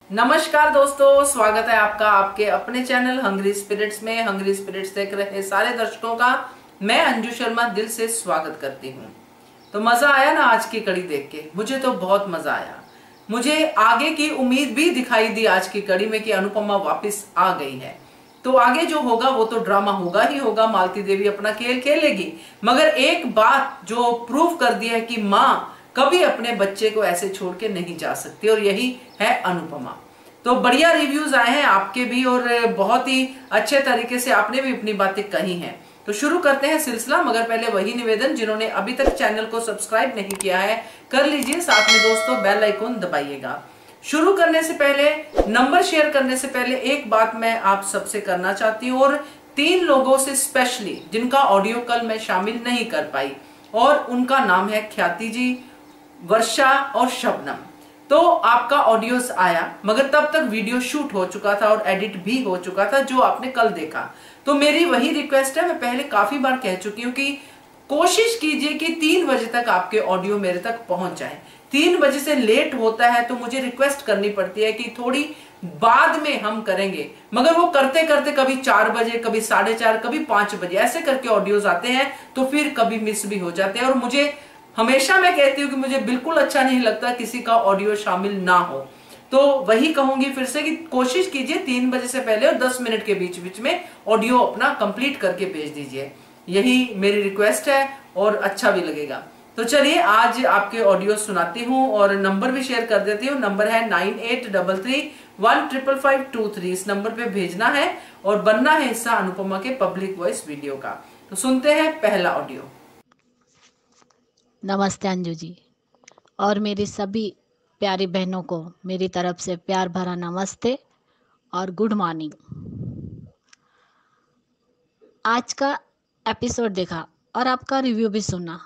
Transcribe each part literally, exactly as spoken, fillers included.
नमस्कार दोस्तों, स्वागत है आपका आपके अपने चैनल हंग्री स्पिरिट्स में। हंग्री स्पिरिट्स देख रहे सारे दर्शकों का मैं अंजू शर्मा दिल से स्वागत करती हूँ। तो मजा आया ना आज की कड़ी देख के? मुझे तो बहुत मजा आया। मुझे आगे की उम्मीद भी दिखाई दी आज की कड़ी में कि अनुपमा वापस आ गई है। तो आगे जो होगा वो तो ड्रामा होगा ही होगा, मालती देवी अपना खेल खेलेगी। मगर एक बात जो प्रूव कर दी है कि माँ कभी अपने बच्चे को ऐसे छोड़ के नहीं जा सकती, और यही है अनुपमा। तो बढ़िया रिव्यूज आए हैं आपके भी, और बहुत ही अच्छे तरीके से आपने भी अपनी बातें कही हैं। तो शुरू करते हैं सिलसिला, मगर पहले वही निवेदन, जिन्होंने अभी तक चैनल को सब्सक्राइब नहीं किया है कर लीजिए, साथ में दोस्तों बेल आइकन दबाइएगा। शुरू करने से पहले, नंबर शेयर करने से पहले एक बात मैं आप सबसे करना चाहती हूँ, और तीन लोगों से स्पेशली जिनका ऑडियो कल मैं शामिल नहीं कर पाई, और उनका नाम है ख्याति जी, वर्षा और शबनम। तो आपका ऑडियोस आया, मगर तब तक वीडियो शूट हो चुका था और एडिट भी हो चुका था, जो आपने कल देखा। तो मेरी वही रिक्वेस्ट है, मैं पहले काफी बार कह चुकी हूँ कि कोशिश कीजिए कि तीन बजे तक आपके ऑडियो मेरे तक पहुंच जाए। तीन बजे से लेट होता है तो मुझे रिक्वेस्ट करनी पड़ती है कि थोड़ी बाद में हम करेंगे, मगर वो करते करते कभी चार बजे, कभी साढ़े चार, कभी पांच बजे ऐसे करके ऑडियोज आते हैं, तो फिर कभी मिस भी हो जाते हैं। और मुझे हमेशा मैं कहती हूँ कि मुझे बिल्कुल अच्छा नहीं लगता किसी का ऑडियो शामिल ना हो। तो वही कहूंगी फिर से कि कोशिश कीजिए तीन बजे से पहले और दस मिनट के बीच बीच में ऑडियो अपना कंप्लीट करके भेज दीजिए। यही मेरी रिक्वेस्ट है और अच्छा भी लगेगा। तो चलिए आज आपके ऑडियो सुनाती हूँ और नंबर भी शेयर कर देती हूँ। नंबर है nine eight double three one triple five two three. इस नंबर पे भेजना है और बनना है हिस्सा अनुपमा के पब्लिक वॉइस वीडियो का। तो सुनते हैं पहला ऑडियो। नमस्ते अंजू जी, और मेरी सभी प्यारी बहनों को मेरी तरफ से प्यार भरा नमस्ते और गुड मॉर्निंग। आज का एपिसोड देखा और आपका रिव्यू भी सुना।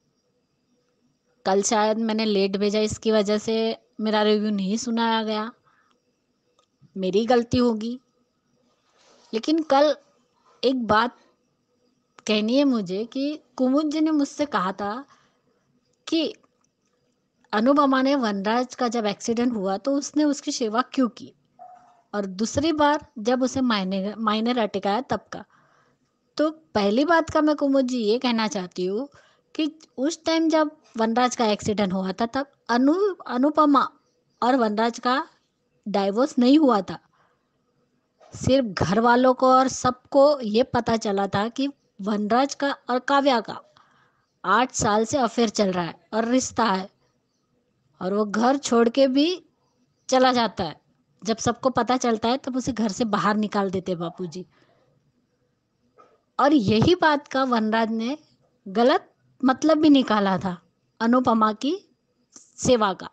कल शायद मैंने लेट भेजा, इसकी वजह से मेरा रिव्यू नहीं सुनाया गया, मेरी गलती होगी। लेकिन कल एक बात कहनी है मुझे कि कुमुद जी ने मुझसे कहा था कि अनुपमा ने वनराज का जब एक्सीडेंट हुआ तो उसने उसकी सेवा क्यों की, और दूसरी बार जब उसे मायने मायने अटकाया तब का। तो पहली बात का मैं कुमुद जी ये कहना चाहती हूँ कि उस टाइम जब वनराज का एक्सीडेंट हुआ था तब अनु अनुपमा और वनराज का डाइवोर्स नहीं हुआ था। सिर्फ घर वालों को और सबको ये पता चला था कि वनराज का और काव्या का आठ साल से अफेयर चल रहा है और रिश्ता है, और वो घर छोड़ के भी चला जाता है। जब सबको पता चलता है तब उसे घर से बाहर निकाल देते बापूजी। और यही बात का वनराज ने गलत मतलब भी निकाला था अनुपमा की सेवा का।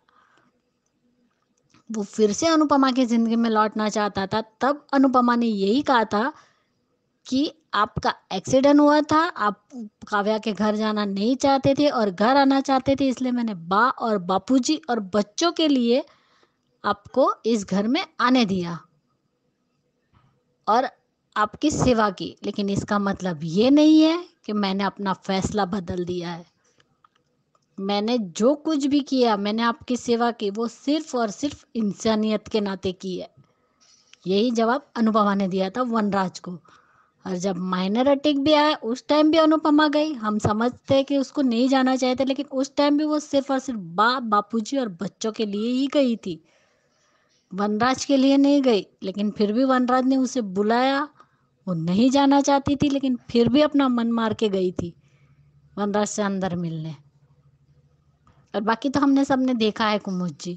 वो फिर से अनुपमा की जिंदगी में लौटना चाहता था। तब अनुपमा ने यही कहा था कि आपका एक्सीडेंट हुआ था, आप काव्या के घर जाना नहीं चाहते थे और घर आना चाहते थे, इसलिए मैंने बा और बापूजी और बच्चों के लिए आपको इस घर में आने दिया और आपकी सेवा की। लेकिन इसका मतलब ये नहीं है कि मैंने अपना फैसला बदल दिया है। मैंने जो कुछ भी किया, मैंने आपकी सेवा की, वो सिर्फ और सिर्फ इंसानियत के नाते की है। यही जवाब अनुपमा ने दिया था वनराज को। और जब माइनर अटैक भी आया उस टाइम भी अनुपमा गई। हम समझते हैं कि उसको नहीं जाना चाहते, लेकिन उस टाइम भी वो सिर्फ और सिर्फ बा बापूजी और बच्चों के लिए ही गई थी, वनराज के लिए नहीं गई। लेकिन फिर भी वनराज ने उसे बुलाया। वो नहीं जाना चाहती थी, लेकिन फिर भी अपना मन मार के गई थी वनराज से अंदर मिलने। और बाकी तो हमने सबने देखा है कुमुद जी।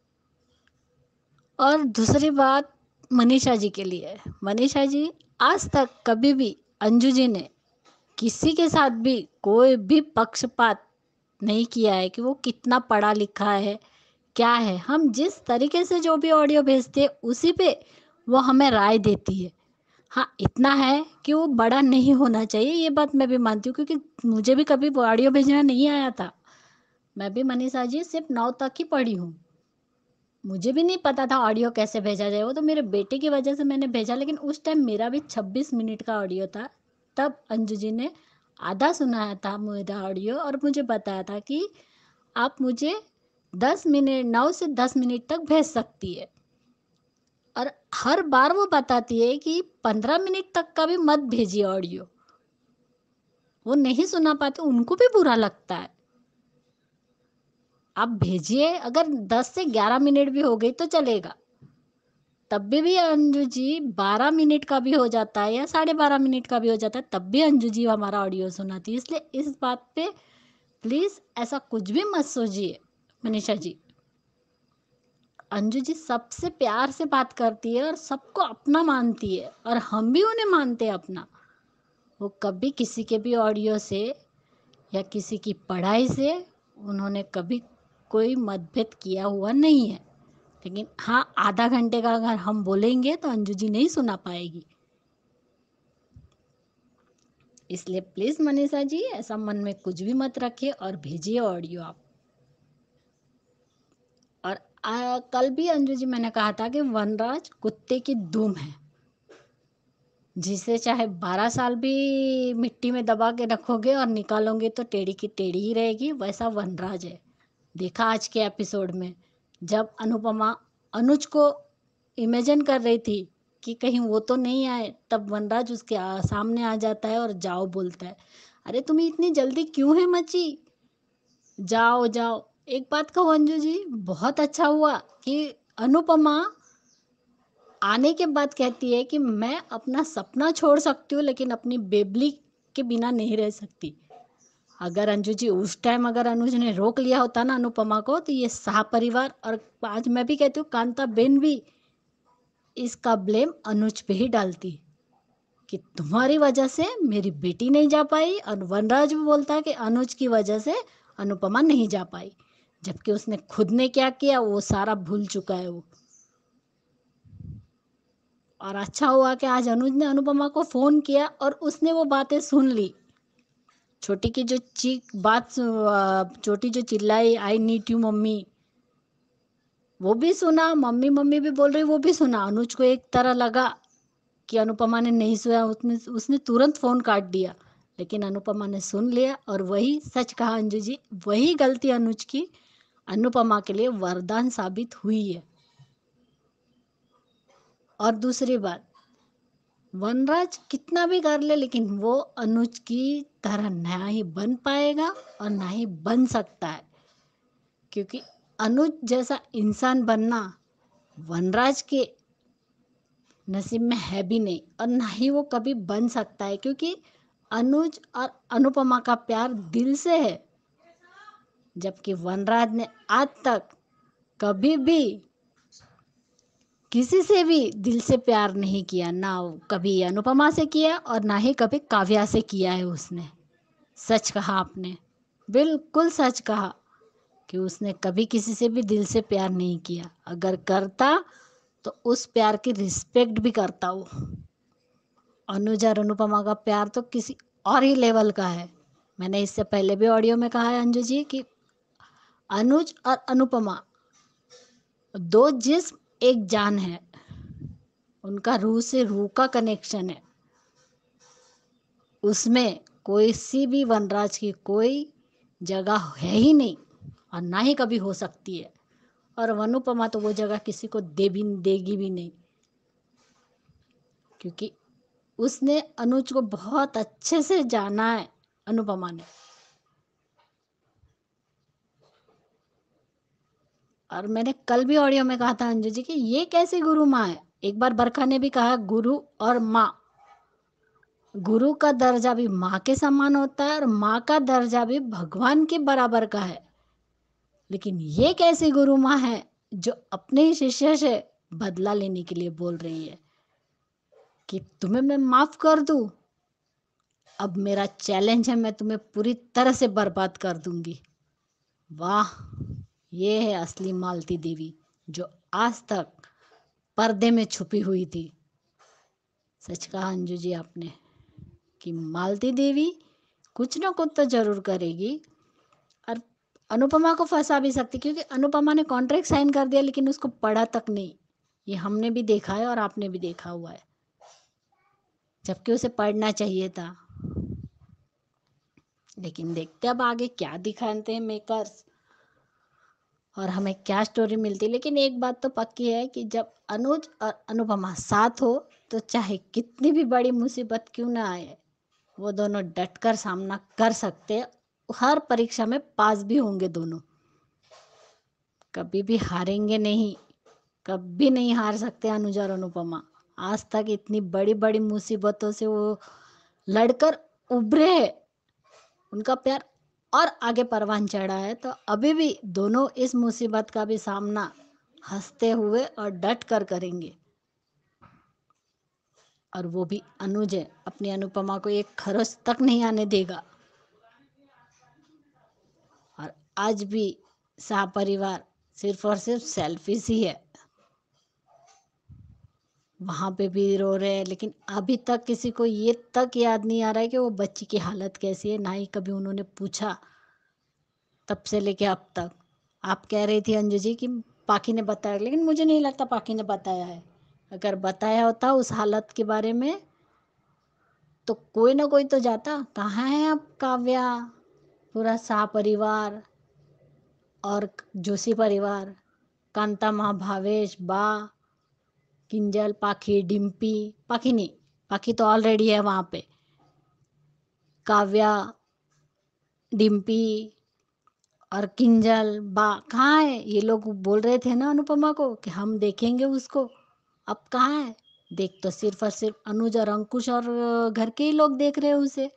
और दूसरी बात मनीषा जी के लिए। मनीषा जी आज तक कभी भी अंजू जी ने किसी के साथ भी कोई भी पक्षपात नहीं किया है कि वो कितना पढ़ा लिखा है, क्या है। हम जिस तरीके से जो भी ऑडियो भेजते हैं उसी पे वो हमें राय देती है। हाँ, इतना है कि वो बड़ा नहीं होना चाहिए, ये बात मैं भी मानती हूँ, क्योंकि मुझे भी कभी वो ऑडियो भेजना नहीं आया था। मैं भी मनीषा जी सिर्फ नौ तक ही पढ़ी हूँ, मुझे भी नहीं पता था ऑडियो कैसे भेजा जाए। वो तो मेरे बेटे की वजह से मैंने भेजा, लेकिन उस टाइम मेरा भी छब्बीस मिनट का ऑडियो था। तब अंजू जी ने आधा सुनाया था मेरा ऑडियो और मुझे बताया था कि आप मुझे दस मिनट नौ से दस मिनट तक भेज सकती है। और हर बार वो बताती है कि पंद्रह मिनट तक का भी मत भेजिए ऑडियो। वो नहीं सुना पाते, उनको भी बुरा लगता है। आप भेजिए, अगर दस से ग्यारह मिनट भी हो गई तो चलेगा। तब भी भी अंजू जी बारह मिनट का भी हो जाता है या साढ़े बारह मिनट का भी हो जाता है, तब भी अंजू जी हमारा ऑडियो सुनाती है। इसलिए इस बात पे प्लीज ऐसा कुछ भी मत सोचिए मनीषा जी। अंजू जी सबसे प्यार से बात करती है और सबको अपना मानती है, और हम भी उन्हें मानते हैं अपना। वो कभी किसी के भी ऑडियो से या किसी की पढ़ाई से उन्होंने कभी कोई मतभेद किया हुआ नहीं है। लेकिन हाँ, आधा घंटे का अगर हम बोलेंगे तो अंजू जी नहीं सुना पाएगी। इसलिए प्लीज मनीषा जी ऐसा मन में कुछ भी मत रखिए और भेजिए ऑडियो आप। और आ, कल भी अंजू जी मैंने कहा था कि वनराज कुत्ते की दुम है, जिसे चाहे बारह साल भी मिट्टी में दबा के रखोगे और निकालोगे तो टेढ़ी की टेढ़ी ही रहेगी, वैसा वनराज है। देखा आज के एपिसोड में, जब अनुपमा अनुज को इमेजिन कर रही थी कि कहीं वो तो नहीं आए, तब वनराज उसके आ, सामने आ जाता है और जाओ बोलता है। अरे तुम्हें इतनी जल्दी क्यों है मची, जाओ जाओ। एक बात कहूँ अंजू जी, बहुत अच्छा हुआ कि अनुपमा आने के बाद कहती है कि मैं अपना सपना छोड़ सकती हूँ लेकिन अपनी बेबली के बिना नहीं रह सकती। अगर अंजू जी उस टाइम अगर अनुज ने रोक लिया होता ना अनुपमा को, तो ये शाह परिवार और आज मैं भी कहती हूँ कांता बेन भी इसका ब्लेम अनुज पे ही डालती कि तुम्हारी वजह से मेरी बेटी नहीं जा पाई, और वनराज भी बोलता है कि अनुज की वजह से अनुपमा नहीं जा पाई, जबकि उसने खुद ने क्या किया वो सारा भूल चुका है वो। और अच्छा हुआ कि आज अनुज ने अनुपमा को फोन किया और उसने वो बातें सुन ली। छोटी की जो चीख बात, छोटी जो चिल्लाई आई नीड यू मम्मी, वो भी सुना, मम्मी मम्मी भी बोल रही वो भी सुना। अनुज को एक तरह लगा कि अनुपमा ने नहीं सुना, उसने उसने तुरंत फोन काट दिया, लेकिन अनुपमा ने सुन लिया। और वही सच कहा अंजू जी, वही गलती अनुज की अनुपमा के लिए वरदान साबित हुई है। और दूसरी बात, वनराज कितना भी कर ले लेकिन वो अनुज की तरह ना ही बन पाएगा और ना ही बन सकता है, क्योंकि अनुज जैसा इंसान बनना वनराज के नसीब में है भी नहीं, और ना ही वो कभी बन सकता है, क्योंकि अनुज और अनुपमा का प्यार दिल से है, जबकि वनराज ने आज तक कभी भी किसी से भी दिल से प्यार नहीं किया, ना कभी अनुपमा से किया और ना ही कभी काव्या से किया है उसने। सच कहा आपने, बिल्कुल सच कहा कि उसने कभी किसी से भी दिल से प्यार नहीं किया। अगर करता तो उस प्यार की रिस्पेक्ट भी करता वो। अनुज और अनुपमा का प्यार तो किसी और ही लेवल का है। मैंने इससे पहले भी ऑडियो में कहा है अंजू जी कि अनुज और अनुपमा दो जिस्म एक जान है, उनका रूह से रूह का कनेक्शन है। उसमें कोई सी भी वनराज की कोई जगह है ही नहीं और ना ही कभी हो सकती है, और अनुपमा तो वो जगह किसी को दे भी देगी भी नहीं, क्योंकि उसने अनुज को बहुत अच्छे से जाना है अनुपमा ने। और मैंने कल भी ऑडियो में कहा था अंजू जी कि ये कैसे गुरु माँ है। एक बार बरखा ने भी कहा गुरु और माँ, गुरु का दर्जा भी माँ के समान होता है और माँ का दर्जा भी भगवान के बराबर का है। लेकिन ये कैसी गुरु माँ है जो अपने ही शिष्य से बदला लेने के लिए बोल रही है कि तुम्हें मैं माफ कर दूं, अब मेरा चैलेंज है, मैं तुम्हें पूरी तरह से बर्बाद कर दूंगी। वाह, ये है असली मालती देवी जो आज तक पर्दे में छुपी हुई थी। सच कहा अंजू जी आपने कि मालती देवी कुछ ना कुछ तो जरूर करेगी और अनुपमा को फंसा भी सकती, क्योंकि अनुपमा ने कॉन्ट्रैक्ट साइन कर दिया लेकिन उसको पढ़ा तक नहीं। ये हमने भी देखा है और आपने भी देखा हुआ है, जबकि उसे पढ़ना चाहिए था। लेकिन देखते अब आगे क्या दिखाते हैं मेकर्स। और हमें क्या स्टोरी मिलती। लेकिन एक बात तो पक्की है कि जब अनुज और अनुपमा साथ हो तो चाहे कितनी भी बड़ी मुसीबत क्यों ना आए, वो दोनों डटकर सामना कर सकते, हर परीक्षा में पास भी होंगे दोनों, कभी भी हारेंगे नहीं, कभी नहीं हार सकते अनुज और अनुपमा। आज तक इतनी बड़ी बड़ी मुसीबतों से वो लड़कर उभरे हैं, उनका प्यार और आगे परवान चढ़ा है, तो अभी भी दोनों इस मुसीबत का भी सामना हंसते हुए और डट कर करेंगे। और वो भी अनुज है, अपनी अनुपमा को एक खरोच तक नहीं आने देगा। और आज भी शाह परिवार सिर्फ और सिर्फ सेल्फिश ही है, वहां पे भी रो रहे हैं, लेकिन अभी तक किसी को ये तक याद नहीं आ रहा है कि वो बच्ची की हालत कैसी है, ना ही कभी उन्होंने पूछा तब से लेके अब तक। आप कह रही थी अंजू जी कि पाखी ने बताया, लेकिन मुझे नहीं लगता पाखी ने बताया है। अगर बताया होता उस हालत के बारे में तो कोई ना कोई तो जाता। कहाँ है अब काव्या, पूरा शाह परिवार और जोशी परिवार, कांता माँ, भावेश, बा, किंजल, पाखी, डिम्पी, पाखी नहीं, पाखी तो ऑलरेडी है वहां पे, काव्या, डिम्पी और किंजल, बा कहाँ है? ये लोग बोल रहे थे ना अनुपमा को कि हम देखेंगे उसको, अब कहाँ है? देख तो सिर्फ और सिर्फ अनुज और अंकुश और घर के ही लोग देख रहे हैं उसे।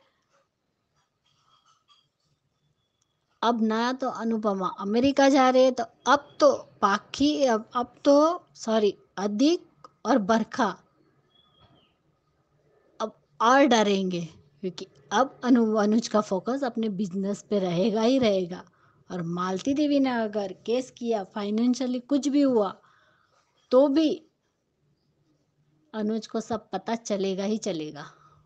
अब ना तो अनुपमा अमेरिका जा रहे हैं, तो अब तो पाखी, अब अब तो सॉरी अधिक और बरखा अब और डरेंगे, क्योंकि अब अनु अनुज का फोकस अपने बिजनेस पे रहेगा ही रहेगा। और मालती देवी ने अगर केस किया, फाइनेंशियली कुछ भी हुआ, तो भी अनुज को सब पता चलेगा ही चलेगा।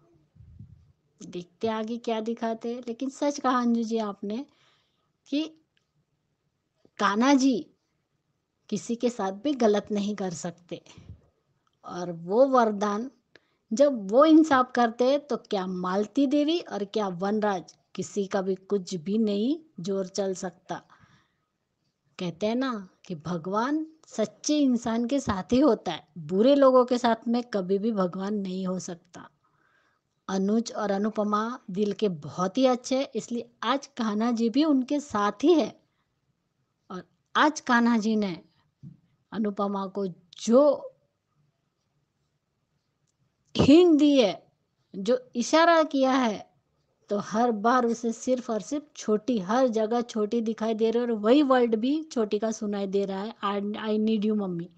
देखते आगे क्या दिखाते हैं। लेकिन सच कहा अंजू जी आपने कि कान्हा जी किसी के साथ भी गलत नहीं कर सकते, और वो वरदान जब वो इंसाफ करते तो क्या मालती देवी और क्या वनराज, किसी का भी कुछ भी नहीं जोर चल सकता। कहते हैं ना कि भगवान सच्चे इंसान के साथ ही होता है, बुरे लोगों के साथ में कभी भी भगवान नहीं हो सकता। अनुज और अनुपमा दिल के बहुत ही अच्छे हैं, इसलिए आज कान्हा जी भी उनके साथ ही है। और आज कान्हा जी ने अनुपमा को जो हिंट दी है, जो इशारा किया है, तो हर बार उसे सिर्फ और सिर्फ छोटी, हर जगह छोटी दिखाई दे रही है, और वही वर्ड भी छोटी का सुनाई दे रहा है, आई नीड यू मम्मी।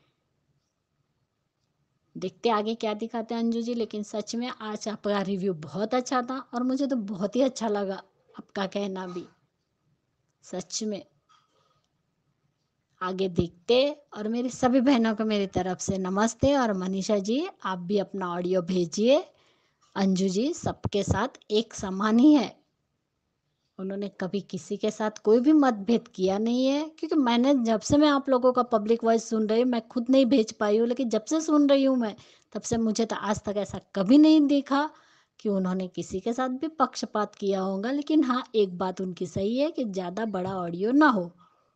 देखते आगे क्या दिखाते हैं अंजू जी। लेकिन सच में आज आपका रिव्यू बहुत अच्छा था, और मुझे तो बहुत ही अच्छा लगा आपका कहना भी, सच में। आगे देखते। और मेरी सभी बहनों को मेरी तरफ से नमस्ते। और मनीषा जी आप भी अपना ऑडियो भेजिए। अंजू जी सबके साथ एक समान ही है, उन्होंने कभी किसी के साथ कोई भी मतभेद किया नहीं है। क्योंकि मैंने जब से मैं आप लोगों का पब्लिक वॉइस सुन रही हूँ, मैं खुद नहीं भेज पाई हूँ, लेकिन जब से सुन रही हूँ मैं, तब से मुझे तो आज तक ऐसा कभी नहीं देखा कि उन्होंने किसी के साथ भी पक्षपात किया होगा। लेकिन हाँ, एक बात उनकी सही है कि ज़्यादा बड़ा ऑडियो ना हो।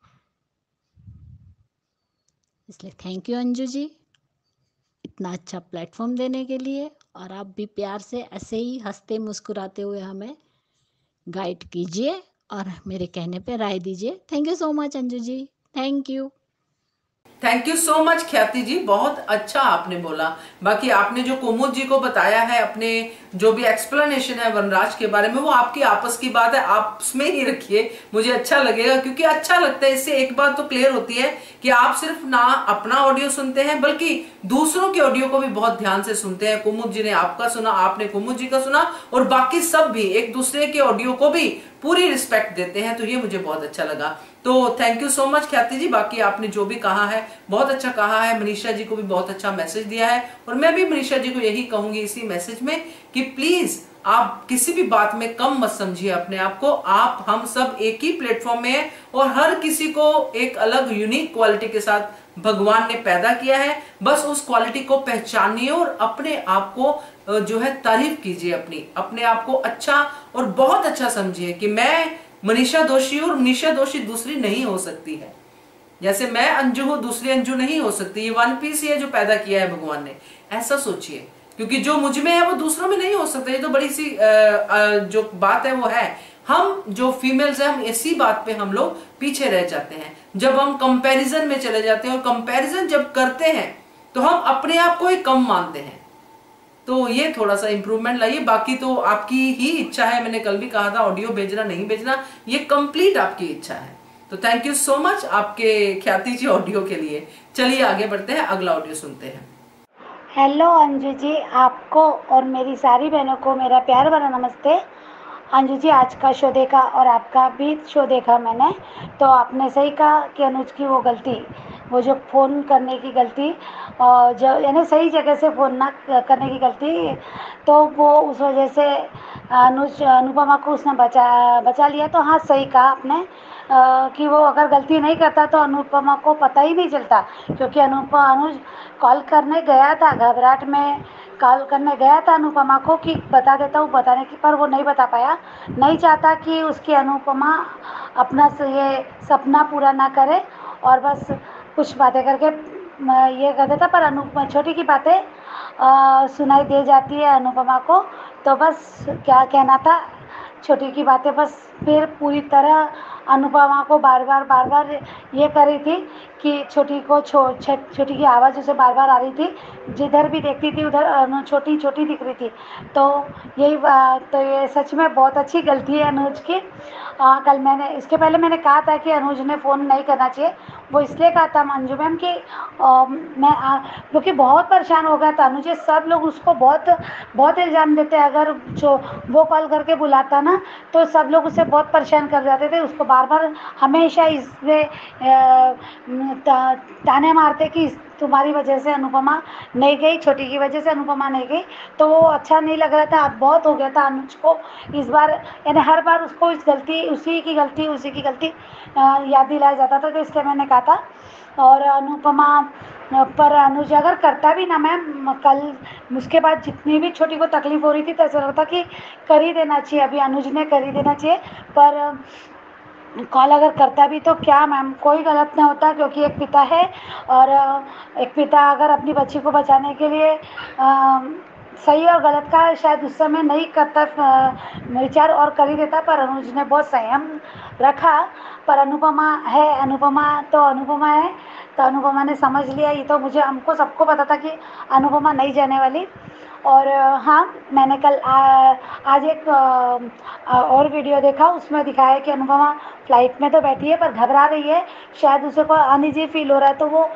इसलिए थैंक यू अंजू जी, इतना अच्छा प्लेटफॉर्म देने के लिए। और आप भी प्यार से ऐसे ही हंसते मुस्कुराते हुए हमें गाइड कीजिए और मेरे कहने पे राय दीजिए। Thank you so much Anju ji, thank you. Thank you so much Khyati ji, बहुत अच्छा आपने बोला। बाकी आपने जो कुमुद जी को बताया है, अपने जो भी एक्सप्लेनेशन है वनराज के बारे में, वो आपकी आपस की बात है, आप उसमें ही रखिए, मुझे अच्छा लगेगा। क्योंकि अच्छा लगता है, इससे एक बात तो क्लियर होती है कि आप सिर्फ ना अपना ऑडियो सुनते हैं बल्कि दूसरों के ऑडियो को भी बहुत ध्यान से सुनते हैं। कुमुद जी ने आपका सुना, आपने कुमुद जी का सुना, और बाकी सब भी एक दूसरे के ऑडियो को भी पूरी रिस्पेक्ट देते हैं। तो ये मुझे बहुत अच्छा लगा। तो thank you so much Khyati जी। बाकी आपने जो भी कहा है बहुत अच्छा कहा है। मनीषा जी को भी बहुत अच्छा मैसेज दिया है, और मैं भी मनीषा जी को यही कहूंगी इसी मैसेज में कि प्लीज आप किसी भी बात में कम मत समझिए अपने आप को। आप हम सब एक ही प्लेटफॉर्म में हैं, और हर किसी को एक अलग यूनिक क्वालिटी के साथ भगवान ने पैदा किया है। बस उस क्वालिटी को पहचानिए और अपने आप को जो है तारीफ कीजिए, अपनी अपने आप को अच्छा और बहुत अच्छा समझिए कि मैं मनीषा दोषी और मनीषा दोषी दूसरी नहीं हो सकती है। जैसे मैं अंजू हूँ, दूसरी अंजू नहीं हो सकती, ये वन पीस ही है जो पैदा किया है भगवान ने, ऐसा सोचिए। क्योंकि जो मुझ में है वो दूसरों में नहीं हो सकता। ये तो बड़ी सी आ, आ, जो बात है वो है, हम जो फीमेल्स हैं हम इसी बात पे हम लोग पीछे रह जाते हैं। जब हम कंपैरिजन में चले जाते हैं और कंपैरिजन जब करते हैं तो हम अपने आप को ही कम मानते हैं। तो ये थोड़ा सा इंप्रूवमेंट लाइए। बाकी तो आपकी ही इच्छा है, मैंने कल भी कहा था ऑडियो भेजना नहीं भेजना ये कंप्लीट आपकी इच्छा है। तो थैंक यू सो मच आपके ख्याति जी ऑडियो के लिए। चलिए आगे बढ़ते हैं, अगला ऑडियो सुनते हैं। हेलो अंजू जी, आपको और मेरी सारी बहनों को मेरा प्यार भरा नमस्ते। अंजू जी, आज का शो देखा और आपका भी शो देखा मैंने, तो आपने सही कहा कि अनुज की वो गलती, वो जो फ़ोन करने की गलती और जो यानी सही जगह से फ़ोन ना करने की गलती, तो वो उस वजह से अनुज अनुपमा को उसने बचा बचा लिया। तो हाँ, सही कहा आपने कि वो अगर गलती नहीं करता तो अनुपमा को पता ही नहीं चलता, क्योंकि अनुपमा अनुज कॉल करने गया था, घबराहट में कॉल करने गया था अनुपमा को कि बता देता हूँ बताने की, पर वो नहीं बता पाया। नहीं चाहता कि उसकी अनुपमा अपना ये सपना पूरा ना करे और बस कुछ बातें करके ये कर देता, पर अनुपमा छोटी की बातें सुनाई दे जाती है अनुपमा को। तो बस क्या कहना था, छोटी की बातें बस फिर पूरी तरह अनुपमा को बार बार बार बार ये कर रही थी कि छोटी को छो छोटी की आवाज़ उसे बार बार आ रही थी, जिधर भी देखती थी उधर छोटी छोटी दिख रही थी। तो यही तो ये सच में बहुत अच्छी गलती है अनुज की। आ, कल मैंने इसके पहले मैंने कहा था कि अनुज ने फ़ोन नहीं करना चाहिए, वो इसलिए कहा था मंजू मैम कि आ, मैं क्योंकि बहुत परेशान हो गया था अनुज। सब लोग उसको बहुत बहुत इल्ज़ाम देते हैं, अगर जो वो कॉल करके बुलाता ना तो सब लोग उसे बहुत परेशान कर जाते थे, उसको बार बार हमेशा इसमें ताने मारते कि तुम्हारी वजह से अनुपमा नहीं गई, छोटी की वजह से अनुपमा नहीं गई। तो वो अच्छा नहीं लग रहा था, बहुत हो गया था अनुज को इस बार, यानी हर बार उसको इस गलती उसी की गलती उसी की गलती याद दिलाया जाता था। तो इसलिए मैंने कहा था। और अनुपमा पर अनुज अगर करता भी ना मैम, कल उसके बाद जितनी भी छोटी को तकलीफ़ हो रही थी तो ऐसा लगता कि कर ही देना चाहिए, अभी अनुज ने कर ही देना चाहिए। पर कॉल अगर करता भी तो क्या मैम, कोई गलत नहीं होता, क्योंकि एक पिता है और एक पिता अगर अपनी बच्ची को बचाने के लिए आ, सही और गलत का शायद उस समय नहीं करता विचार और कर ही देता, पर अनुज ने बहुत संयम रखा। पर अनुपमा है, अनुपमा तो अनुपमा है, तो अनुपमा ने समझ लिया। ये तो मुझे हमको सबको पता था कि अनुपमा नहीं जाने वाली। और हाँ, मैंने कल आ, आज एक आ, और वीडियो देखा, उसमें दिखाया कि अनुपमा फ्लाइट में तो बैठी है पर घबरा रही है, शायद उसे कोई अनईजी फील हो रहा है। तो वो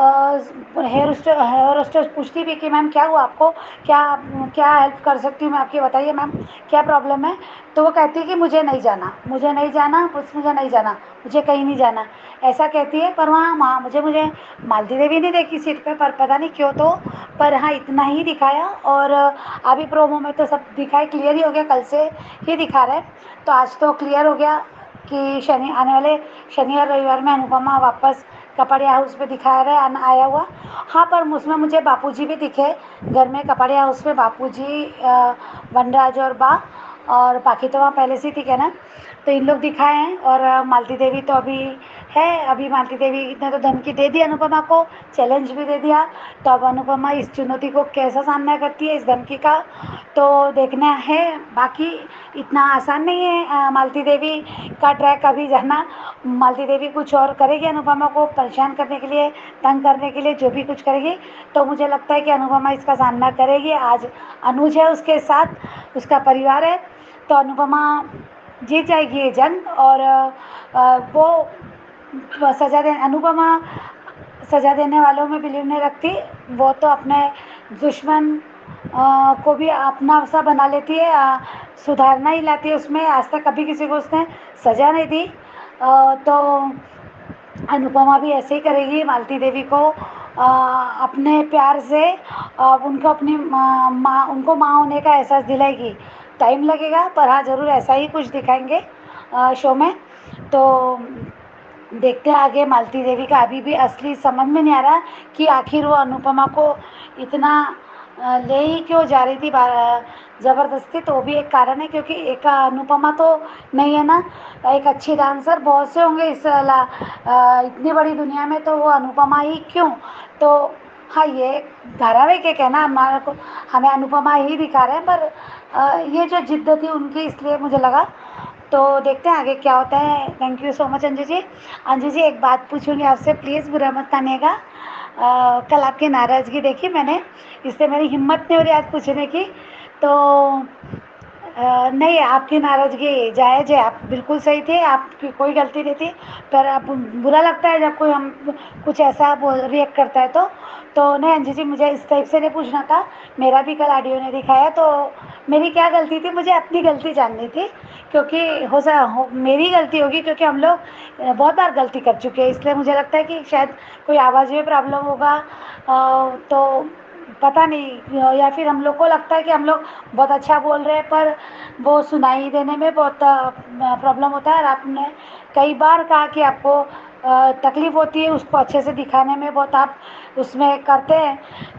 हेयर हेयर होस्टेस पूछती भी कि मैम क्या हुआ आपको, क्या क्या हेल्प कर सकती हूँ मैं आपकी, बताइए मैम क्या प्रॉब्लम है। तो वो कहती है कि मुझे नहीं जाना, मुझे नहीं जाना, कुछ मुझे नहीं जाना, मुझे कहीं नहीं जाना, ऐसा कहती है। पर वहाँ वहाँ मुझे मुझे मालती देवी नहीं देखी सीट पे, पर पता नहीं क्यों। तो पर हाँ, इतना ही दिखाया। और अभी प्रोमो में तो सब दिखाए, क्लियर ही हो गया, कल से ही दिखा रहे। तो आज तो क्लियर हो गया कि शनि आने वाले शनि और रविवार में अनुपमा वापस कपड़े हाउस पे दिखा रहे आया हुआ। हाँ, पर उसमें मुझे बापूजी भी दिखे घर में, कपड़े हाउस में बापूजी, वनराज और बा, और बाकी तो वहाँ पहले से ही थी ना, तो इन लोग दिखाए हैं। और मालती देवी तो अभी है, अभी मालती देवी ने तो धमकी दे दी अनुपमा को, चैलेंज भी दे दिया। तो अब अनुपमा इस चुनौती को कैसा सामना करती है, इस धमकी का, तो देखना है। बाकी इतना आसान नहीं है मालती देवी का ट्रैक अभी जाना। मालती देवी कुछ और करेगी अनुपमा को परेशान करने के लिए, तंग करने के लिए, जो भी कुछ करेगी, तो मुझे लगता है कि अनुपमा इसका सामना करेगी। आज अनुज है उसके साथ, उसका परिवार है, तो अनुपमा जीत जाएगी ये जंग। और वो सजा दे अनुपमा सजा देने वालों में बिलीव नहीं रखती, वो तो अपने दुश्मन आ, को भी अपना सा बना लेती है, आ, सुधारना ही लाती है उसमें। आज तक कभी किसी को उसने सजा नहीं दी। आ, तो अनुपमा भी ऐसे ही करेगी, मालती देवी को आ, अपने प्यार से आ, उनको अपनी माँ उनको माँ होने का एहसास दिलाएगी। टाइम लगेगा, पर हाँ ज़रूर ऐसा ही कुछ दिखाएंगे आ, शो में। तो देखते हैं आगे। मालती देवी का अभी भी असली समझ में नहीं आ रहा कि आखिर वो अनुपमा को इतना अ, ले ही क्यों जा रही थी बा- ज़बरदस्ती, तो वो भी एक कारण है, क्योंकि एक अनुपमा तो नहीं है ना, एक अच्छी डांसर बहुत से होंगे इस ला अ, इतनी बड़ी दुनिया में, तो वो अनुपमा ही क्यों। तो हाँ, ये धारावाहिक है ना, हमारे को हमें अनुपमा ही दिखा रहे हैं, पर अ, ये जो जिद्द थी उनकी, इसलिए मुझे लगा। तो देखते हैं आगे क्या होता है। Thank you so much Anju ji. Anju ji, एक बात पूछूंगी आपसे, प्लीज़ बुरा मत मानिएगा। अ, कल आपकी नाराज़गी देखी मैंने, इससे मेरी हिम्मत नहीं हो रही आज पूछने की। तो अ, नहीं, आपकी नाराज़गी जायज़ है, आप बिल्कुल सही थे, आपकी कोई गलती नहीं थी। पर अब बुरा लगता है जब कोई हम कुछ ऐसा बोल रिएक्ट करता है तो तो नहीं अंजू जी, मुझे इस टाइप से नहीं पूछना था। मेरा भी कल ऑडियो ने दिखाया, तो मेरी क्या गलती थी, मुझे अपनी गलती जाननी थी। क्योंकि हो सा हो मेरी गलती होगी, क्योंकि हम लोग अ, बहुत बार गलती कर चुके हैं, इसलिए मुझे लगता है कि शायद कोई आवाज़ में प्रॉब्लम होगा। अ, तो पता नहीं, या फिर हम लोग को लगता है कि हम लोग बहुत अच्छा बोल रहे हैं, पर वो सुनाई देने में बहुत प्रॉब्लम होता है। और आपने कई बार कहा कि आपको अ, तकलीफ़ होती है उसको अच्छे से दिखाने में, बहुत आप उसमें करते हैं,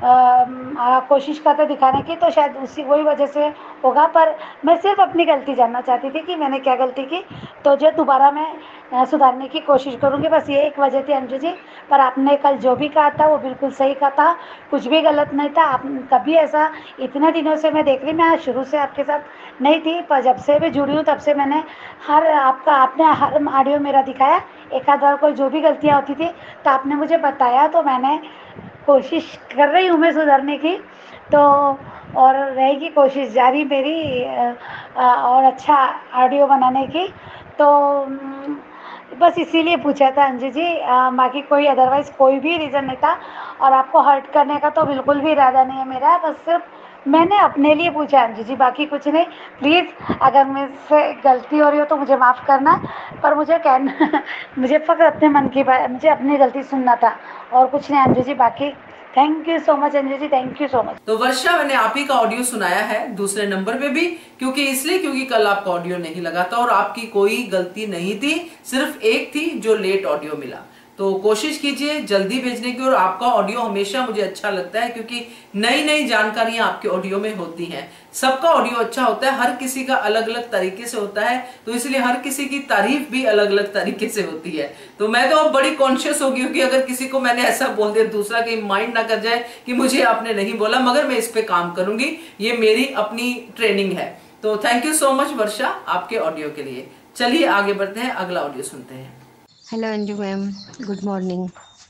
अ, आ, कोशिश करते हैं दिखाने की, तो शायद उसी वही वजह से होगा। पर मैं सिर्फ अपनी गलती जानना चाहती थी कि मैंने क्या गलती की, तो जो दोबारा मैं अ, सुधारने की कोशिश करूँगी, बस ये एक वजह थी अंजू जी। पर आपने कल जो भी कहा था वो बिल्कुल सही कहा था, कुछ भी गलत नहीं था। आप कभी ऐसा, इतने दिनों से मैं देख रही, मैं शुरू से आपके साथ नहीं थी, पर जब से भी जुड़ी हूँ तब से मैंने हर आपका आपने हर ऑडियो मेरा दिखाया, एक आध बार कोई जो भी गलतियाँ होती थी तो आपने मुझे बताया, तो मैंने कोशिश कर रही हूँ मैं सुधरने की। तो और रहेगी कोशिश जारी मेरी, अ, अ, और अच्छा ऑडियो बनाने की। तो उम, बस इसीलिए पूछा था अंजू जी, अ, बाकी कोई अदरवाइज़ कोई भी रीज़न नहीं था। और आपको हर्ट करने का तो बिल्कुल भी इरादा नहीं है मेरा, बस सिर्फ मैंने अपने लिए पूछा अंजू जी, बाकी कुछ नहीं। प्लीज़ अगर मुझसे गलती हो रही हो तो मुझे माफ़ करना, पर मुझे कहना मुझे फ़क़्त अपने मन की बात, मुझे अपनी गलती सुनना था, और कुछ नहीं अंजू जी। बाकी thank you so much Anju ji, thank you so much. तो वर्षा, मैंने आप ही का ऑडियो सुनाया है दूसरे नंबर पे भी, क्योंकि इसलिए क्योंकि कल आपका ऑडियो नहीं लगा था और आपकी कोई गलती नहीं थी, सिर्फ एक थी जो लेट ऑडियो मिला। तो कोशिश कीजिए जल्दी भेजने की, और आपका ऑडियो हमेशा मुझे अच्छा लगता है क्योंकि नई नई जानकारियां आपके ऑडियो में होती हैं। सबका ऑडियो अच्छा होता है, हर किसी का अलग अलग तरीके से होता है, तो इसलिए हर किसी की तारीफ भी अलग अलग तरीके से होती है। तो मैं तो अब बड़ी कॉन्शियस हो गई हूँ कि अगर किसी को मैंने ऐसा बोल दिया, दूसरा कहीं माइंड ना कर जाए कि मुझे आपने नहीं बोला, मगर मैं इस पे काम करूंगी, ये मेरी अपनी ट्रेनिंग है। तो thank you so much Varsha आपके ऑडियो के लिए। चलिए आगे बढ़ते हैं, अगला ऑडियो सुनते हैं। Hello Anju ma'am, good morning.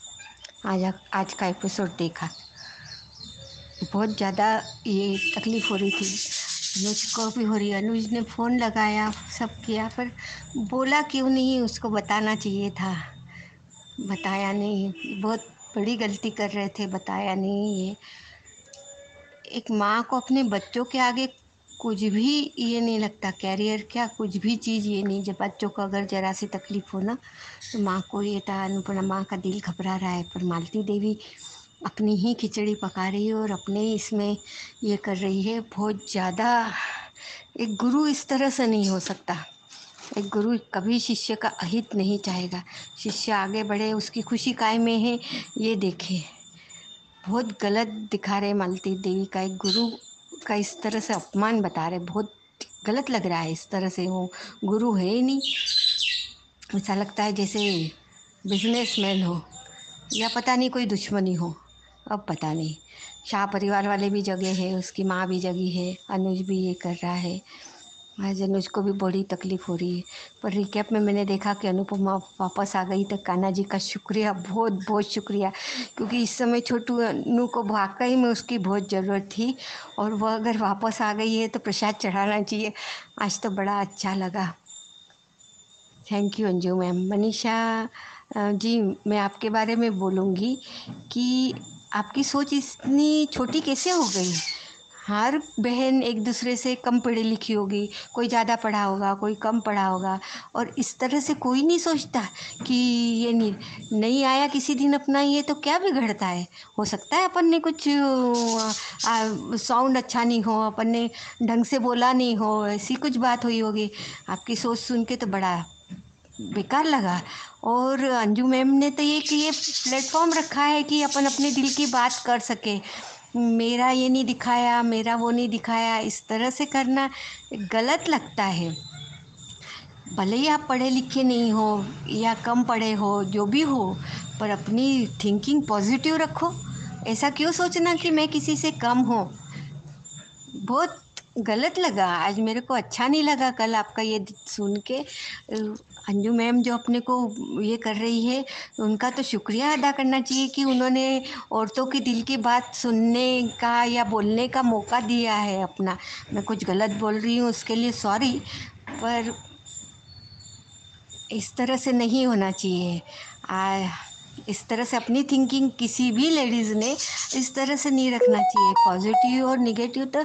आज आज का एपिसोड देखा, बहुत ज़्यादा ये तकलीफ़ हो रही थी, अनुज को भी हो रही है। अनुज ने फ़ोन लगाया, सब किया, पर बोला क्यों नहीं, उसको बताना चाहिए था, बताया नहीं। बहुत बड़ी गलती कर रहे थे, बताया नहीं। ये एक माँ को अपने बच्चों के आगे कुछ भी ये नहीं लगता, कैरियर क्या कुछ भी चीज़ ये नहीं। जब बच्चों को अगर ज़रा सी तकलीफ़ हो ना, तो माँ को ये था, अनुपमा माँ का दिल घबरा रहा है, पर मालती देवी अपनी ही खिचड़ी पका रही है और अपने ही इसमें ये कर रही है बहुत ज़्यादा। एक गुरु इस तरह से नहीं हो सकता। एक गुरु कभी शिष्य का अहित नहीं चाहेगा, शिष्य आगे बढ़े, उसकी खुशी काय में है ये देखे। बहुत गलत दिखा रहे मालती देवी का, एक गुरु का इस तरह से अपमान बता रहे, बहुत गलत लग रहा है। इस तरह से वो गुरु है ही नहीं, ऐसा लगता है जैसे बिजनेसमैन हो, या पता नहीं कोई दुश्मनी हो। अब पता नहीं, शाह परिवार वाले भी जगे हैं, उसकी माँ भी जगी है, अनुज भी ये कर रहा है। आज अनुज को भी बड़ी तकलीफ़ हो रही है। पर रिकैप में मैंने देखा कि अनुपमा वापस आ गई, तो कान्हा जी का शुक्रिया, बहुत बहुत शुक्रिया, क्योंकि इस समय छोटू अनु को वाकई में उसकी बहुत ज़रूरत थी, और वह अगर वापस आ गई है तो प्रसाद चढ़ाना चाहिए। आज तो बड़ा अच्छा लगा। Thank you Anju ma'am. Manisha ji, मैं आपके बारे में बोलूँगी कि आपकी सोच इतनी छोटी कैसे हो गई। हर बहन एक दूसरे से कम पढ़ी लिखी होगी, कोई ज़्यादा पढ़ा होगा, कोई कम पढ़ा होगा, और इस तरह से कोई नहीं सोचता कि ये नहीं नहीं आया किसी दिन अपना, ये तो क्या बिगड़ता है। हो सकता है अपन ने कुछ साउंड अच्छा नहीं हो, अपन ने ढंग से बोला नहीं हो, ऐसी कुछ बात हुई होगी। आपकी सोच सुन के तो बड़ा बेकार लगा। और अंजू मैम ने तो ये कि ये प्लेटफॉर्म रखा है कि अपन अपने दिल की बात कर सके, मेरा ये नहीं दिखाया, मेरा वो नहीं दिखाया, इस तरह से करना गलत लगता है। भले ही आप पढ़े लिखे नहीं हो या कम पढ़े हो, जो भी हो, पर अपनी थिंकिंग पॉजिटिव रखो। ऐसा क्यों सोचना कि मैं किसी से कम हूँ। बहुत गलत लगा आज, मेरे को अच्छा नहीं लगा कल आपका ये सुन के। अ, अंजू मैम जो अपने को ये कर रही है, उनका तो शुक्रिया अदा करना चाहिए कि उन्होंने औरतों की दिल की बात सुनने का या बोलने का मौका दिया है अपना। मैं कुछ गलत बोल रही हूँ उसके लिए सॉरी, पर इस तरह से नहीं होना चाहिए। आ, इस तरह से अपनी थिंकिंग किसी भी लेडीज़ ने इस तरह से नहीं रखना चाहिए। पॉजिटिव और निगेटिव तो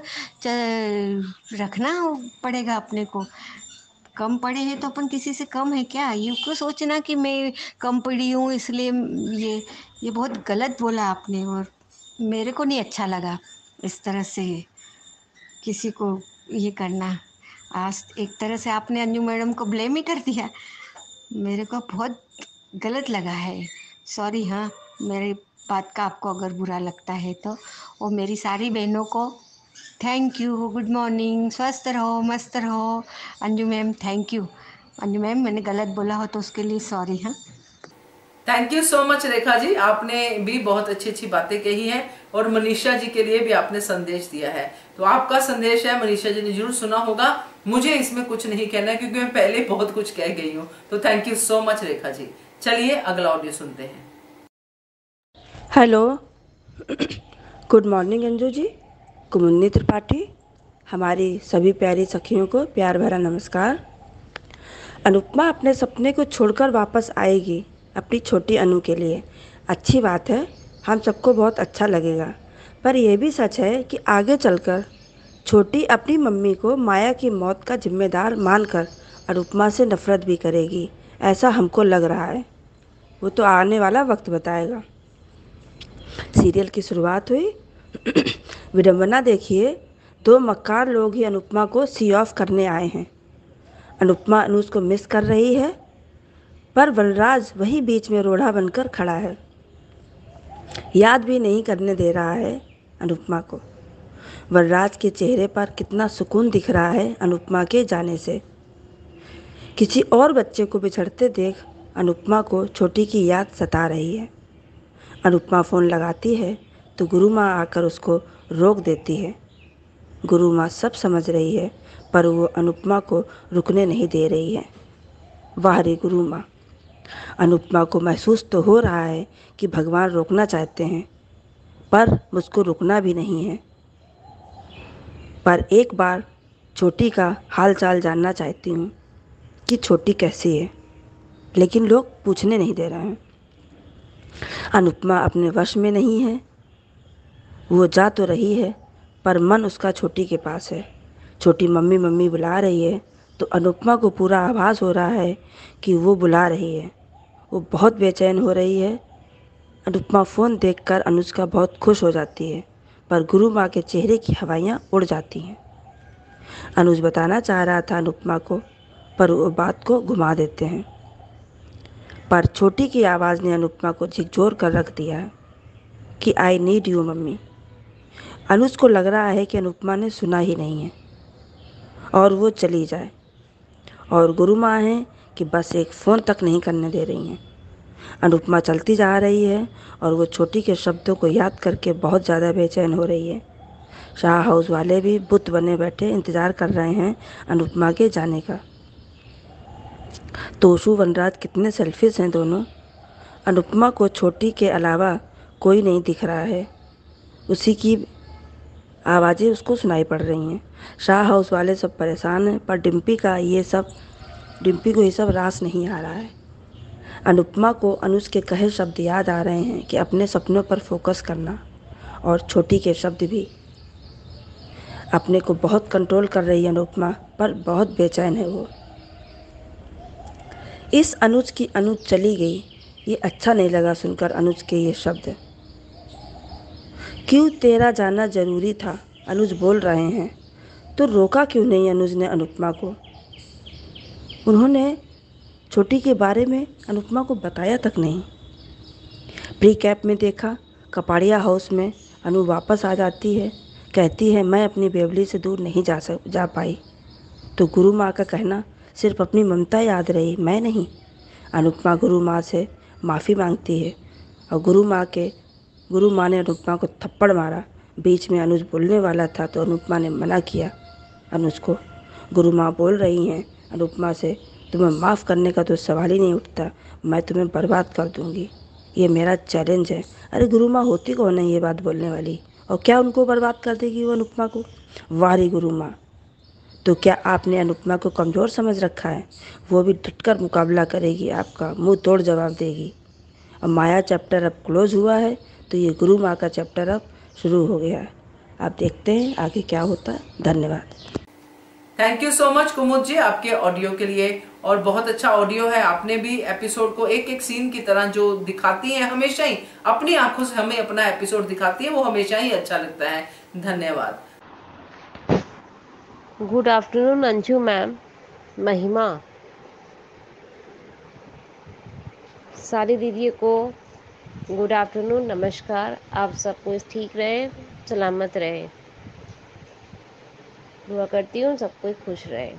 च- रखना पड़ेगा अपने को। कम पढ़े हैं तो अपन किसी से कम है क्या, ये क्यों सोचना कि मैं कम पढ़ी हूँ इसलिए। ये ये बहुत गलत बोला आपने और मेरे को नहीं अच्छा लगा इस तरह से किसी को ये करना। आज एक तरह से आपने अंजू मैडम को ब्लेम ही कर दिया। मेरे को बहुत गलत लगा है, सॉरी। हाँ, मेरी बात का आपको अगर बुरा लगता है तो। और मेरी सारी बहनों को थैंक यू, गुड मॉर्निंग, स्वस्थ रहो, मस्त रहो। Anju ma'am thank you. Anju ma'am मैंने गलत बोला हो तो उसके लिए सॉरी। हाँ, thank you so much Rekha ji, आपने भी बहुत अच्छी अच्छी बातें कही हैं और मनीषा जी के लिए भी आपने संदेश दिया है। तो आपका संदेश है, मनीषा जी ने जरूर सुना होगा। मुझे इसमें कुछ नहीं कहना है क्योंकि मैं पहले बहुत कुछ कह गई हूँ। तो thank you so much Rekha ji. चलिए अगला ऑडियो सुनते हैं। Hello, good morning Anju ji, Kumunni Tripathi. हमारी सभी प्यारी सखियों को प्यार भरा नमस्कार। अनुपमा अपने सपने को छोड़कर वापस आएगी अपनी छोटी अनु के लिए। अच्छी बात है, हम सबको बहुत अच्छा लगेगा। पर यह भी सच है कि आगे चलकर छोटी अपनी मम्मी को माया की मौत का जिम्मेदार मानकर अनुपमा से नफरत भी करेगी, ऐसा हमको लग रहा है। वो तो आने वाला वक्त बताएगा। सीरियल की शुरुआत हुई। विडंबना देखिए, दो मक्कार लोग ही अनुपमा को सी ऑफ करने आए हैं। अनुपमा अनुज को मिस कर रही है, पर वनराज वही बीच में रोड़ा बनकर खड़ा है। याद भी नहीं करने दे रहा है अनुपमा को। वनराज के चेहरे पर कितना सुकून दिख रहा है अनुपमा के जाने से। किसी और बच्चे को बिछड़ते देख अनुपमा को छोटी की याद सता रही है। अनुपमा फ़ोन लगाती है तो गुरु माँ आकर उसको रोक देती है। गुरु माँ सब समझ रही है, पर वो अनुपमा को रुकने नहीं दे रही है। वाह रे गुरु माँ। अनुपमा को महसूस तो हो रहा है कि भगवान रोकना चाहते हैं, पर मुझको रुकना भी नहीं है। पर एक बार छोटी का हाल चाल जानना चाहती हूँ कि छोटी कैसी है, लेकिन लोग पूछने नहीं दे रहे हैं। अनुपमा अपने वश में नहीं है। वो जा तो रही है, पर मन उसका छोटी के पास है। छोटी मम्मी मम्मी बुला रही है तो अनुपमा को पूरा आभास हो रहा है कि वो बुला रही है। वो बहुत बेचैन हो रही है। अनुपमा फ़ोन देखकर अनुज का बहुत खुश हो जाती है, पर गुरु माँ के चेहरे की हवाइयाँ उड़ जाती हैं। अनुज बताना चाह रहा था अनुपमा को, पर वो बात को घुमा देते हैं। पर छोटी की आवाज़ ने अनुपमा को झिकझोर कर रख दिया है कि I need you mummy. Anuj को लग रहा है कि अनुपमा ने सुना ही नहीं है और वो चली जाए, और गुरु माँ हैं कि बस एक फ़ोन तक नहीं करने दे रही हैं। अनुपमा चलती जा रही है और वो छोटी के शब्दों को याद करके बहुत ज़्यादा बेचैन हो रही है। शाह हाउस वाले भी बुत बने बैठे इंतज़ार कर रहे हैं अनुपमा के जाने का। तोशु वनराज कितने सेल्फिश हैं दोनों। अनुपमा को छोटी के अलावा कोई नहीं दिख रहा है। उसी की आवाज़ें उसको सुनाई पड़ रही हैं। शाह हाउस वाले सब परेशान हैं, पर डिम्पी का ये सब डिम्पी को ये सब रास नहीं आ रहा है। अनुपमा को अनुज के कहे शब्द याद आ रहे हैं कि अपने सपनों पर फोकस करना, और छोटी के शब्द भी। अपने को बहुत कंट्रोल कर रही है अनुपमा, पर बहुत बेचैन है वो। इस अनुज की अनुज चली गई, ये अच्छा नहीं लगा सुनकर अनुज के ये शब्द। क्यों तेरा जाना ज़रूरी था, अनुज बोल रहे हैं, तो रोका क्यों नहीं अनुज ने अनुपमा को। उन्होंने छोटी के बारे में अनुपमा को बताया तक नहीं। प्री कैप में देखा, कपाड़िया हाउस में अनु वापस आ जाती है, कहती है मैं अपनी बेवली से दूर नहीं जा सक जा पाई। तो गुरु माँ का कहना सिर्फ अपनी ममता याद रही, मैं नहीं। अनुपमा गुरु माँ से माफ़ी मांगती है और गुरु माँ के गुरु माँ ने अनुपमा को थप्पड़ मारा। बीच में अनुज बोलने वाला था तो अनुपमा ने मना किया अनुज को। गुरु माँ बोल रही हैं अनुपमा से, तुम्हें माफ़ करने का तो सवाल ही नहीं उठता, मैं तुम्हें बर्बाद कर दूंगी, ये मेरा चैलेंज है। अरे गुरु माँ होती कौन है ये बात बोलने वाली, और क्या उनको बर्बाद कर देगी वो अनुपमा को? वारी गुरु माँ, तो क्या आपने अनुपमा को कमज़ोर समझ रखा है? वो भी डटकर मुकाबला करेगी, आपका मुंह तोड़ जवाब देगी। अब माया चैप्टर अब क्लोज हुआ है तो ये गुरु माँ का चैप्टर अब शुरू हो गया है। आप देखते हैं आगे क्या होता है। धन्यवाद। Thank you so much Kumud ji आपके ऑडियो के लिए, और बहुत अच्छा ऑडियो है। आपने भी एपिसोड को एक एक सीन की तरह जो दिखाती है, हमेशा ही अपनी आंखों से हमें अपना एपिसोड दिखाती है, वो हमेशा ही अच्छा लगता है। धन्यवाद। गुड आफ्टरनून अंजू मैम, महिमा, सारी दीदियों को गुड आफ्टरनून, नमस्कार। आप सब कुछ ठीक रहे, सलामत रहे, दुआ करती हूँ सब कोई खुश रहे।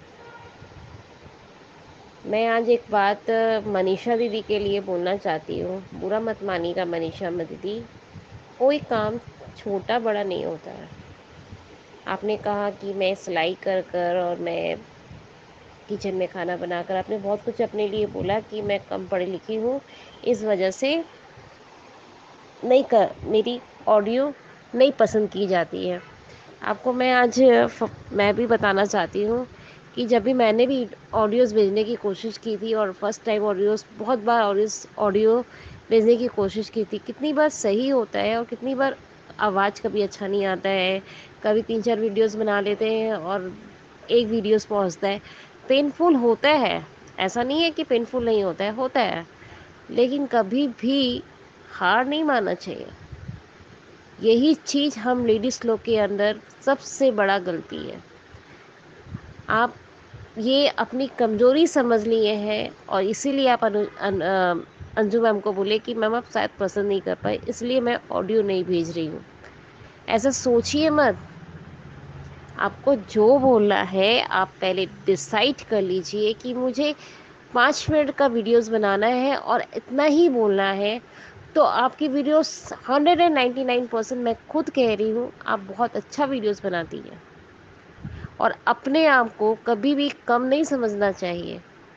मैं आज एक बात मनीषा दीदी के लिए बोलना चाहती हूँ, बुरा मत मानिएगा मनीषा दीदी, कोई काम छोटा बड़ा नहीं होता है। आपने कहा कि मैं सिलाई कर कर और मैं किचन में खाना बनाकर, आपने बहुत कुछ अपने लिए बोला कि मैं कम पढ़ी लिखी हूँ, इस वजह से नहीं कर मेरी ऑडियो नहीं पसंद की जाती है। आपको मैं आज मैं भी बताना चाहती हूँ कि जब भी मैंने भी ऑडियोज़ भेजने की कोशिश की थी, और फर्स्ट टाइम ऑडियोज़ बहुत बार ऑडियोज़ ऑडियो भेजने की कोशिश की थी, कितनी बार सही होता है और कितनी बार आवाज़ कभी अच्छा नहीं आता है, कभी तीन चार वीडियोस बना लेते हैं और एक वीडियोस पहुंचता है। पेनफुल होता है, ऐसा नहीं है कि पेनफुल नहीं होता है, होता है, लेकिन कभी भी हार नहीं मानना चाहिए। यही चीज़ हम लेडीज़ लोग के अंदर सबसे बड़ा गलती है। आप ये अपनी कमज़ोरी समझ लिए हैं और इसीलिए आप अनु अन, अंजू मैम को बोले कि मैम आप शायद पसंद नहीं कर पाए, इसलिए मैं ऑडियो नहीं भेज रही हूँ। ऐसा सोचिए मत। आपको जो बोलना है आप पहले डिसाइड कर लीजिए कि मुझे पाँच मिनट का वीडियोस बनाना है और इतना ही बोलना है, तो आपकी videos hundred and ninety nine percent मैं खुद कह रही हूँ आप बहुत अच्छा वीडियोस बनाती हैं, और अपने आप को कभी भी कम नहीं समझना चाहिए।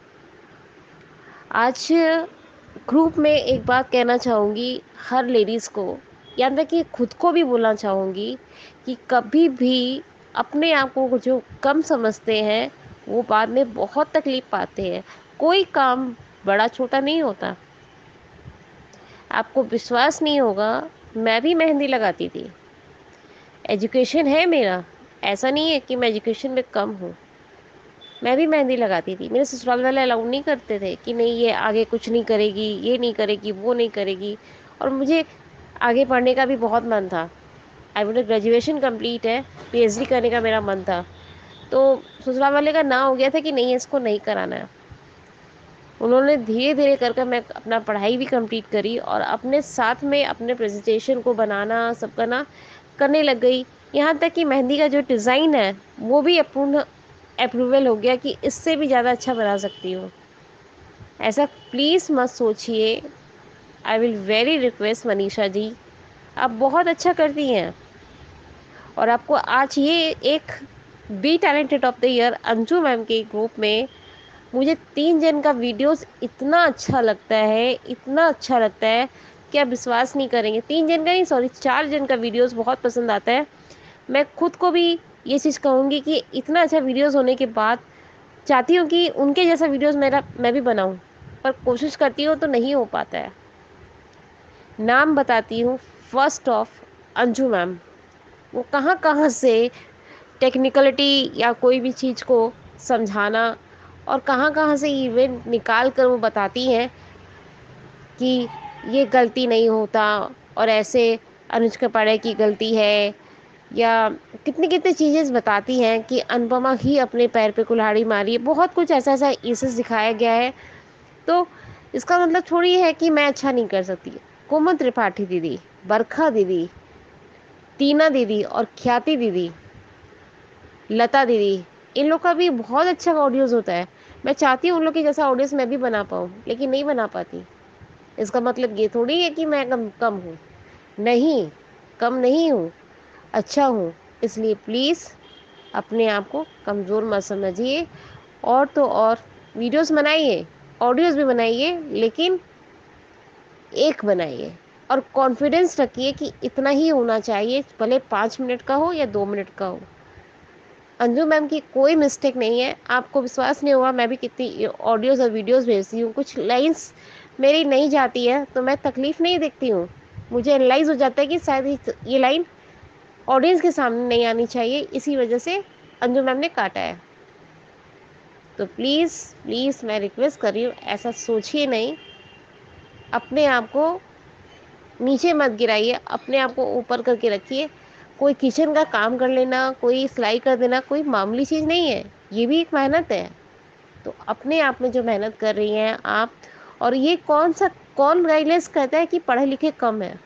आज ग्रुप में एक बात कहना चाहूँगी हर लेडीज़ को, याद रखिए खुद को भी बोलना चाहूँगी कि कभी भी अपने आप को जो कम समझते हैं वो बाद में बहुत तकलीफ पाते हैं। कोई काम बड़ा छोटा नहीं होता। आपको विश्वास नहीं होगा, मैं भी मेहंदी लगाती थी, एजुकेशन है मेरा, ऐसा नहीं है कि मैं एजुकेशन में कम हूँ, मैं भी मेहंदी लगाती थी। मेरे ससुराल वाले अलाउ नहीं करते थे कि नहीं ये आगे कुछ नहीं करेगी, ये नहीं करेगी, वो नहीं करेगी, और मुझे आगे पढ़ने का भी बहुत मन था। आई मेरा ग्रेजुएशन कंप्लीट है, पीएचडी करने का मेरा मन था, तो ससुराल वाले का ना हो गया था कि नहीं इसको नहीं कराना है। उन्होंने धीरे धीरे कर कर मैं अपना पढ़ाई भी कंप्लीट करी और अपने साथ में अपने प्रेजेंटेशन को बनाना सब करना करने लग गई। यहाँ तक कि मेहंदी का जो डिज़ाइन है वो भी अपूर्ण अप्रूवल हो गया कि इससे भी ज़्यादा अच्छा बना सकती हूँ। ऐसा प्लीज़ मत सोचिए। I will very request Manisha ji, आप बहुत अच्छा करती हैं, और आपको आज ये एक be talented of the year Anju ma'am के ग्रुप में मुझे तीन जन का वीडियोस इतना अच्छा लगता है, इतना अच्छा लगता है कि आप विश्वास नहीं करेंगे। तीन जन का नहीं, सॉरी चार जन का वीडियोस बहुत पसंद आता है। मैं खुद को भी ये चीज़ कहूँगी कि इतना अच्छा वीडियोस होने के बाद चाहती हूँ कि उनके जैसा वीडियोस मेरा मैं भी बनाऊँ, पर कोशिश करती हूँ तो नहीं हो पाता है। नाम बताती हूँ, फर्स्ट ऑफ अंजू मैम, वो कहाँ कहाँ से टेक्निकलिटी या कोई भी चीज़ को समझाना और कहाँ कहाँ से इवेंट निकाल कर वो बताती हैं कि ये गलती नहीं होता, और ऐसे अनुज कपाड़े की गलती है, या कितनी कितनी चीज़ें बताती हैं कि अनुपमा ही अपने पैर पे कुल्हाड़ी मारी है। बहुत कुछ ऐसा ऐसा इसे दिखाया गया है। तो इसका मतलब थोड़ी है कि मैं अच्छा नहीं कर सकती। कोमल त्रिपाठी दीदी, बरखा दीदी, टीना दीदी और ख्याति दीदी, लता दीदी, इन लोग का भी बहुत अच्छा ऑडियोज़ होता है। मैं चाहती हूँ उन लोग के जैसा ऑडियोज़ मैं भी बना पाऊँ, लेकिन नहीं बना पाती। इसका मतलब ये थोड़ी है कि मैं कम कम हूँ, नहीं, कम नहीं हूँ, अच्छा हूँ। इसलिए प्लीज़ अपने आप को कमज़ोर मत समझिए, और तो और वीडियोस बनाइए, ऑडियोज़ भी बनाइए, लेकिन एक बनाइए और कॉन्फिडेंस रखिए कि इतना ही होना चाहिए, भले पाँच मिनट का हो या दो मिनट का हो। अंजू मैम की कोई मिस्टेक नहीं है, आपको विश्वास नहीं होगा, मैं भी कितनी ऑडियोज़ और वीडियोज़ भेजती हूँ, कुछ लाइन्स मेरी नहीं जाती है तो मैं तकलीफ़ नहीं देखती हूँ, मुझे एनालाइज़ हो जाता है कि शायद ये लाइन ऑडियंस के सामने नहीं आनी चाहिए, इसी वजह से अंजू मैम ने काटा है। तो प्लीज़ प्लीज़ मैं रिक्वेस्ट कर रही हूँ, ऐसा सोचिए नहीं, अपने आप को नीचे मत गिराइए, अपने आप को ऊपर करके रखिए। कोई किचन का काम कर लेना, कोई सिलाई कर देना कोई मामूली चीज़ नहीं है, ये भी एक मेहनत है। तो अपने आप में जो मेहनत कर रही हैं आप, और ये कौन सा कौन गाइडलाइंस कहता है कि पढ़े लिखे कम है।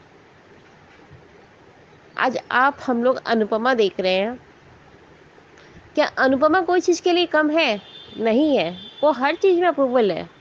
आज आप हम लोग अनुपमा देख रहे हैं, क्या अनुपमा कोई चीज़ के लिए कम है? नहीं है, वो हर चीज़ में अप्रूवल है।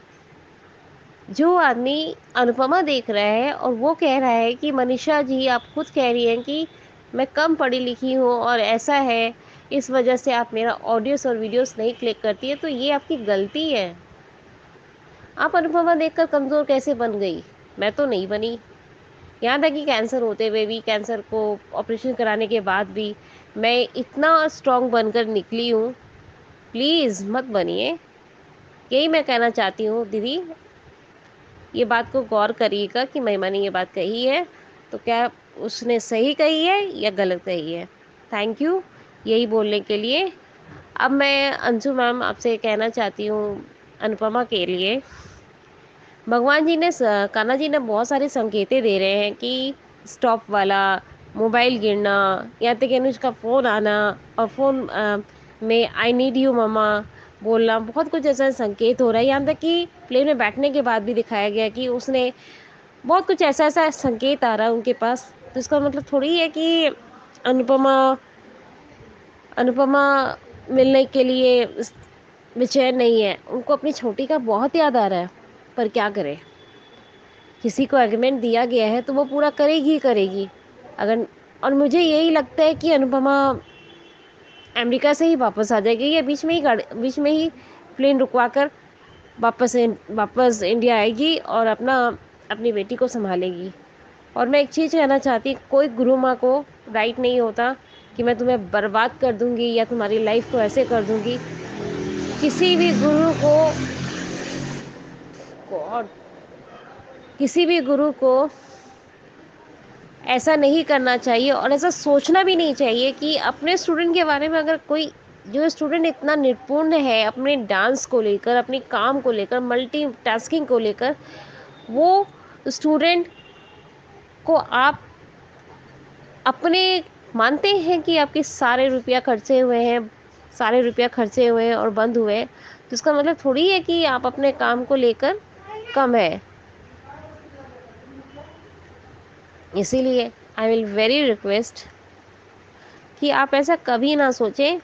जो आदमी अनुपमा देख रहा है और वो कह रहा है कि मनीषा जी आप खुद कह रही हैं कि मैं कम पढ़ी लिखी हूँ और ऐसा है, इस वजह से आप मेरा ऑडियोस और वीडियोस नहीं क्लिक करती है, तो ये आपकी गलती है। आप अनुपमा देखकर कमज़ोर कैसे बन गई? मैं तो नहीं बनी। यहाँ तक कि कैंसर होते हुए भी, कैंसर को ऑपरेशन कराने के बाद भी मैं इतना स्ट्रॉन्ग बनकर निकली हूँ। प्लीज़ मत बनिए, यही मैं कहना चाहती हूँ दीदी। ये बात को गौर करिएगा कि महिमा ने ये बात कही है तो क्या उसने सही कही है या गलत कही है। थैंक यू यही बोलने के लिए। अब मैं अंशु मैम आपसे कहना चाहती हूँ अनुपमा के लिए, भगवान जी ने कान्हा जी ने बहुत सारे संकेतें दे रहे हैं कि स्टॉप वाला, मोबाइल गिरना, यहाँ तक कि अनुज का फ़ोन आना और फ़ोन में आई नीड यू मम्मा बोलना, बहुत कुछ ऐसा संकेत हो रहा है। यहाँ तक कि प्लेन में बैठने के बाद भी दिखाया गया कि उसने बहुत कुछ ऐसा ऐसा संकेत आ रहा है उनके पास। तो इसका मतलब थोड़ी है कि अनुपमा अनुपमा मिलने के लिए बेचैन नहीं है, उनको अपनी छोटी का बहुत याद आ रहा है। पर क्या करें, किसी को एग्रीमेंट दिया गया है तो वो पूरा करेगी ही करेगी। अगर और मुझे यही लगता है कि अनुपमा अमेरिका से ही वापस आ जाएगी या बीच में ही गाड़ी बीच में ही प्लेन रुकवा कर वापस वापस इंडिया आएगी और अपना अपनी बेटी को संभालेगी। और मैं एक चीज़ कहना चाहती, कोई गुरु माँ को राइट नहीं होता कि मैं तुम्हें बर्बाद कर दूंगी या तुम्हारी लाइफ को ऐसे कर दूंगी। किसी भी गुरु को गॉड किसी भी गुरु को ऐसा नहीं करना चाहिए और ऐसा सोचना भी नहीं चाहिए कि अपने स्टूडेंट के बारे में, अगर कोई जो स्टूडेंट इतना निपुण है अपने डांस को लेकर, अपने काम को लेकर, मल्टीटास्किंग को लेकर, वो स्टूडेंट को आप अपने मानते हैं कि आपके सारे रुपया खर्चे हुए हैं सारे रुपया खर्चे हुए हैं और बंद हुए हैं, तो इसका मतलब थोड़ी है कि आप अपने काम को लेकर कम है। इसीलिए आई विल वेरी रिक्वेस्ट कि आप ऐसा कभी ना सोचें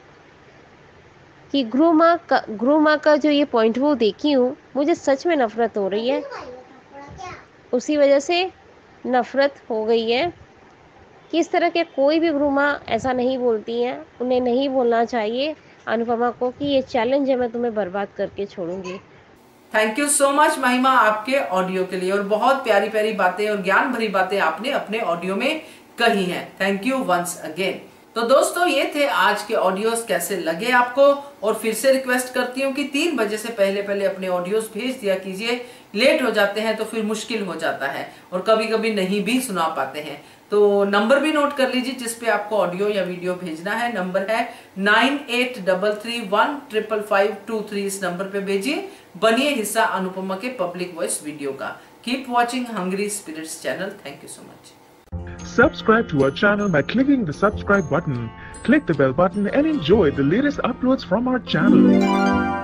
कि गुरु माँ का गुरु माँ का जो ये पॉइंट वो देखी हूँ, मुझे सच में नफ़रत हो रही है। उसी वजह से नफ़रत हो गई है कि इस तरह के कोई भी गुरु माँ ऐसा नहीं बोलती हैं। उन्हें नहीं बोलना चाहिए अनुपमा को कि ये चैलेंज है, मैं तुम्हें बर्बाद करके छोड़ूंगी। Thank you so much Mahima आपके ऑडियो के लिए, और बहुत प्यारी प्यारी बातें और ज्ञान भरी बातें आपने अपने ऑडियो में कही हैं। Thank you once again. तो दोस्तों ये थे आज के ऑडियोज, कैसे लगे आपको? और फिर से रिक्वेस्ट करती हूँ कि तीन बजे से पहले पहले अपने ऑडियोज भेज दिया कीजिए। लेट हो जाते हैं तो फिर मुश्किल हो जाता है और कभी कभी नहीं भी सुना पाते हैं। तो नंबर भी नोट कर लीजिए जिस पे आपको ऑडियो या वीडियो भेजना है। नंबर है nine eight double three one triple five two three. इस नंबर पे भेजिए। बनिए हिस्सा अनुपमा के पब्लिक वॉइस वीडियो का। Keep watching hungry spirits channel. Thank you so much. Subscribe to our channel by clicking the subscribe button. Click the bell button and enjoy the latest uploads from our channel.